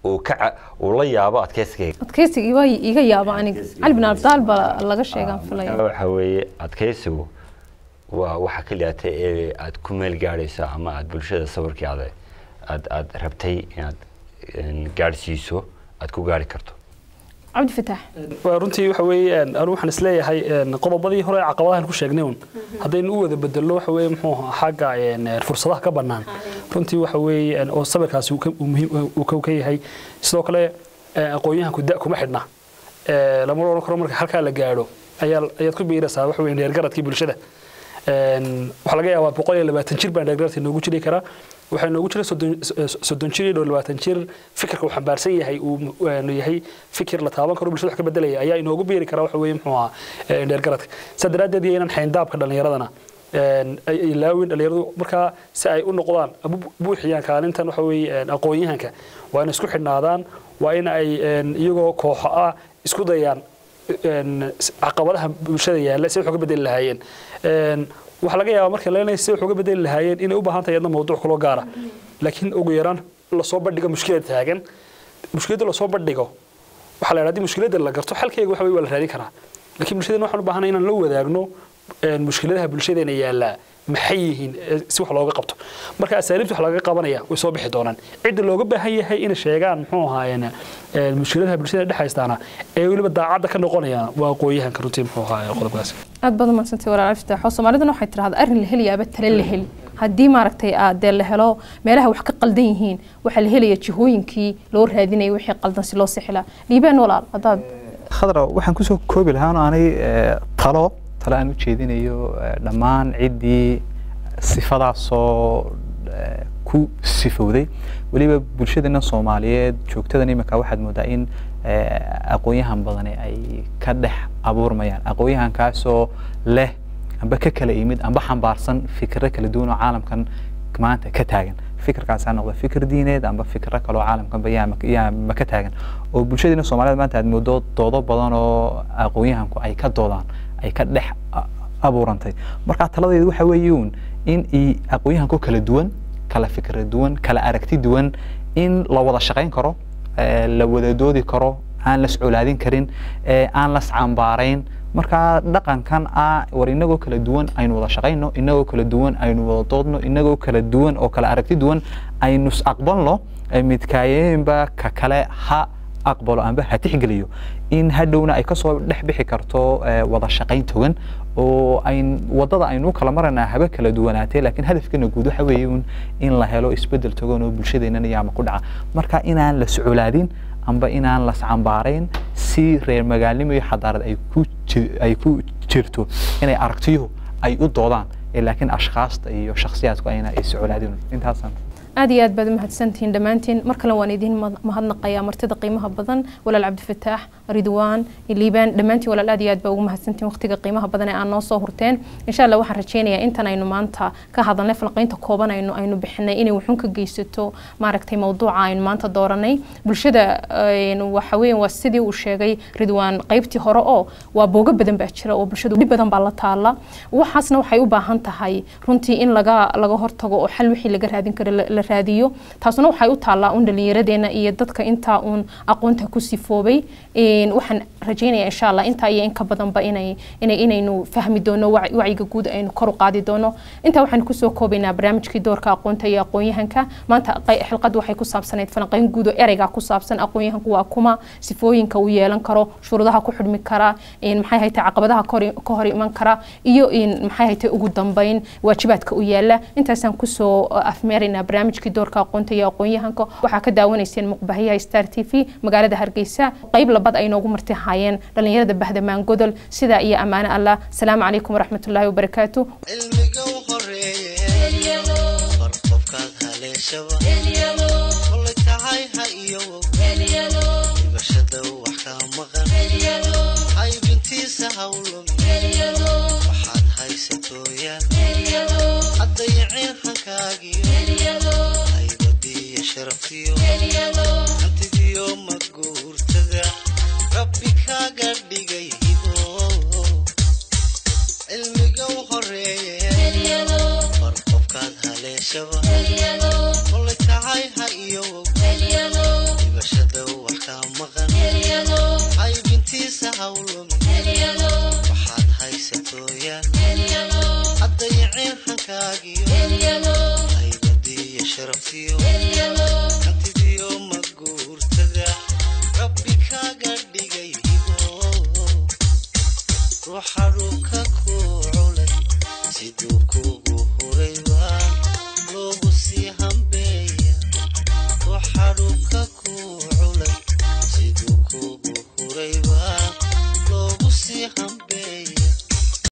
uu la yaabo adkaysiga waa iga yaabo aniga cali bin abdaal baa laga sheegaan filaya waxa weeye adkaysigu waa waxa kaliyaata ee aad ku meel gaadhaysa ama aad bulshada sawirkii aad rabtay inaad gaadhsiiso aad ku gaari karto cabdi fataax runtii waxa weeye anu waxaan isleeyahay qodobadii hore caqabadahan ku sheegnay haddaynu u wada bedelno waxa weeye muxuu xagga fursadaha ka bannaan runtii waxa weeye oo sabirkaasi uu ka yahay sidoo kale aqoon-yahanku da kuma xidhna lama oran karo marka halkaa la gaadho ayaad ku biiraysaa waxa weeye dheergaradkii bulshada waxaa laga yaabaa 120 jir baan dheergaradka noogu jiri karaa waxaa noogu jira 30 jir iyo 20 jir fikirka uu xambaarsan yahay uu yahay fikir la taaban karo bulshada wax ka bedelaya ayaa inoogu biiri kara waxa weeye muxuu ahaa dheergaradka sadaradeed inaan xayndaabka dhalinyaradana ilaawin dhalinyaradu markaa si ay u noqdaan buuxiyaan kaalintan waxa weeye aqoon-yahanka waa in isku xidhnaadaan waa in ay iyagoo kooxo ah isku dayaan caqabadaha bulshada yaalla si wax uga bedeli lahaayeen waxa laga yaabaa marka leenahay si wax uga bedeli lahaayeen inay u baahan tahay iyadna mawduuc kale oo gaar ah laakiin ugu yaraan la soo bandhigo mushkilad taagan mushkiladda la soo bandhigo waxa la yiraahdaa mushkiladda la garto xalkeega waxa weeye waa la raadin karaa laakiin bulshada waxaan u baahanahay inaan la wadaagno mushkiladaha bulshadeena yaalla maxay yihiin si wax looga qabto marka asaaliibta wax laga qabanaya way soo bixi doonaan cid looga baahan yahay in sheegaan muxuu ahaayeen mushkiladaha bulshada dhaxaystaana ee waliba daacadda ka noqonayaan waa aqoon-yahanka runtii muxuu ahaayeen qodobkaas aad badan marsantay walaal Iftaax Soomaaliduna waxay tiraahdaa arrin la heliyaaba tale la heli haddii maaragtay aad la helo meelaha wax ka qaldan yihiin waxa la helaya jihooyinkii loo raadinayay wixii qaldan si loo sixila liibaan walaal hadaad khadra waxaan ku soo koobi lahaa aanay talo aan u jeedinayo dhammaan ciddii sifadaasoo ku sifowday weliba bulshadeena Soomaaliyeed joogtadan imika waxaad moodaa in aqoon-yahan badan ay ka dhex abuurmayaan aqoon-yahankaasoo leh amba ka kala yimid amba xambaarsan fikirro kala duwan oo caalamkan maanta ka taagan fikirkaas aan noqdo fikir diineed amba fikirro kale oo caalamkan ma ka taagan oo bulshadeena Soomaaliyeed maanta aad moodo doodo badan oo aqoon-yahanku ay ka doodaan ay ka dhex abuurantay marka taladeedu waxa weeyuun in aqoon-yahanku kala duwan kala fikir duwan kala aragti duwan in la wada shaqeyn karo la wada doodi karo aan la socolaadin karin aan la iscaambaarayn marka dhaqankan war inagoo kala duwan aynu wada shaqeyno inagoo kala duwan aynu wada doodno inagoo kala duwan oo kala aragti duwan aynu aqbalno midkaayeenba ka kale ha aqbalo amba ha tixgeliyo in hadhowna ay ka soo dhex bixi karto wada shaqeyn togan oo wadada aynu kala marana haba kala duwanaatay laakiin hadafkeena guud waxa weeye in la helo isbedel togan oo bulshadeena yaama ku dhaca marka inaan la socolaadin amba inaan la iscaambaarayn si reer magaalnimo iyo xadaarad ay ku jirto inay aragtiyuhu ay u doodaan laakiin ashkhaaста iyo shakhsiyaadku ayna ay socolaadin intaasan aad iyo aad baad mahadsantihiin dhammaantiin mar kale waan idin mahadnaqayaa martida qiimaha badan walaal cabdifataax ridwaan liibaan dhammaantiin walaal aad iyo aad baa ugu mahadsantihiin waqtiga qiimaha badan ee aan noo soo hurteen insha Allah waxaan rajeynayaa intan aynu maanta ka hadalnay falqaynta kooban aynu bixinay inay wuxuun ka geysato maaragtay mawduuca aynu maanta dooranay bulshada waxa weeyaan waa sidii uu sheegay ridwaan qaybtii hore oo waa booga badan baa jira oo bulshadu dib badan baa la taala waxaasna waxay u baahan tahay runtii in laga hortago oo xal wixii laga raadin karo la raadiyo taasuna waxay u taalaa dhalinyaradeena iyo dadka inta aqoonta ku sifoobay waxaan rajeynayaa insha Allah inta iyo in ka badanba inaynu fahmi doono wacyiga guud aynu kor u qaadi doono inta waxaan ku soo koobaynaa barnaamijkii doorka aqoonta iyo aqoon-yahanka maanta xilqad waxay ku saabsanayd falanqayn guud oo ereyga ku saabsan aqoon-yahanku waa kuma sifooyinka uu yeelan karo shuruudaha ku xidhmi kara maxay haytay caqabadaha ka hor iman kara iyo maxay haytay ugu dambeyn waajibaadka u yaala intaasaan ku soo afmeeraynaa barnaamijkii doorka aqoonta iyo aqoon-yahanka waxaa ka daawanayseen muqbahiyaha Star TV magaalada Hargeysa qayb labad ay noogu marti haayeen dhalinyarada Bahdamaan Godol sida iyo amaana Allah salaamu calaykum waraxmatullaahi wabarakaatuh cilmiga u horeeyay barqofkaad haleeshaba kulay tahay ha iyo ibashada wax ka maqan hay bintiisa hawlo waxaad haysatooyaan haddayaceen hankaagiyo haybadiyo sharafiyo hantidiyo maguurtada rabbi kaaga dhigay hibo cilmiga u horeeyay barqofkaad haleeshaba kulay tahay ha iyo ibashada wax ka maqan hay bintiisa hawlo waxaad haysatooyaan haddayaceen hankaagiyo haybadiyo sharafiyo hantidiyo maguurtada rabbi kaaga dhigay hibo ruuxa dhulka ku culay siduu